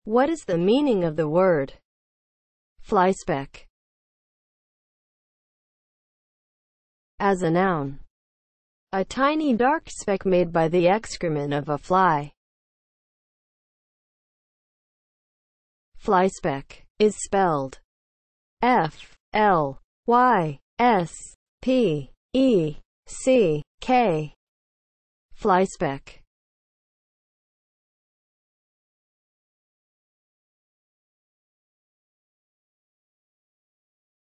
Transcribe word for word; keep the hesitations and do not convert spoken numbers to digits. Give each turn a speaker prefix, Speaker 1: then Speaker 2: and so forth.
Speaker 1: What is the meaning of the word FLYSPECK? As a noun, a tiny dark speck made by the excrement of a fly. FLYSPECK is spelled F L Y S P E C K. FLYSPECK